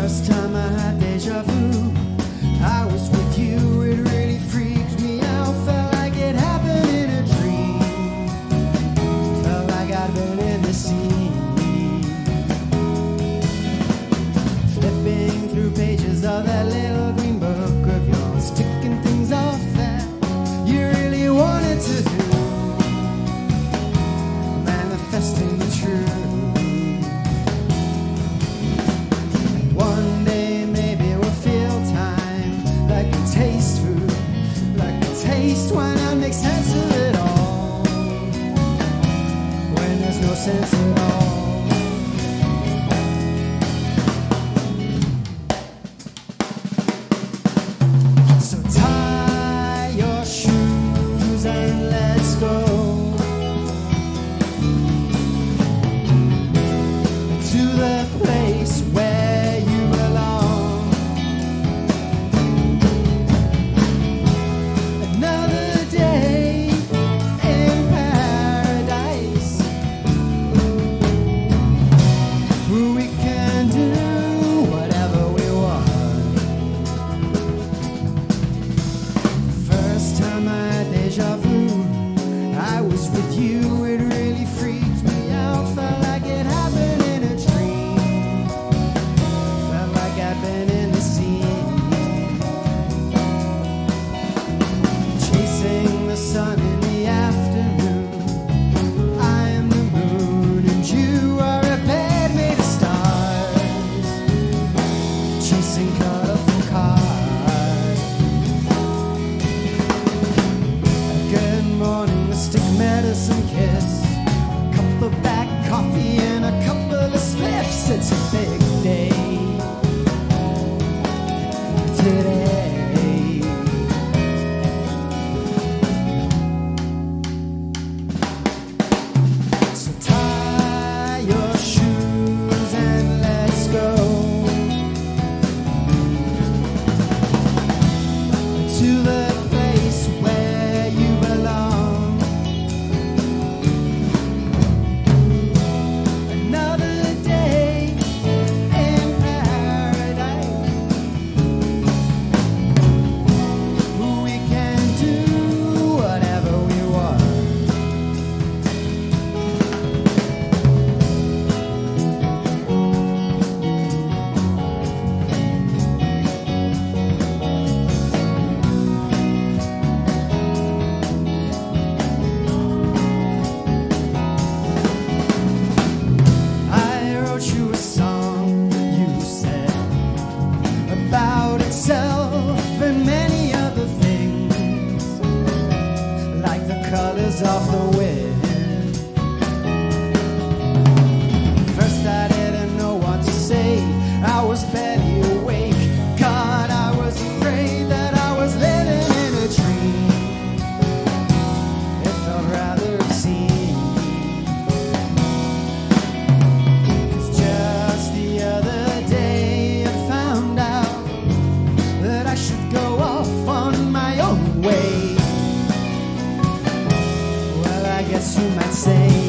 First time I had deja vu, I was with you, it really freaked me out. Felt like it happened in a dream. Felt like I'd been in the sea. Flipping through pages of that little green book of yours, ticking things off that you really wanted to do, manifesting the truth. One day maybe we'll feel time like we taste food, like we taste wine and make sense of it all when there's no sense at all. So tie your shoes and let's go to the place where you belong. Another day in paradise, where we can do whatever we want. First time I had deja vu, I was with you, it really freaked me out. Felt like it happened in a dream. Felt like I'd been in the sea. Chasing the sun in the afternoon. I am the moon and you are a bed made of stars. Chasing colorful cars. A good morning, mystic medicine kiss. A cup of black coffee and a couple of slips. It's a big day today. So tie your shoes and let's go to the place where you belong. Another day in paradise, we can do whatever we want. I wrote you a song, you said, about itself and many other things, like the colors of the wind. First I didn't know what to say, I was barely awake. God, I was afraid that I was living in a dream. It felt rather obscene. 'Cause just the other day I found out that I should go off on my own way. Well, I guess you might say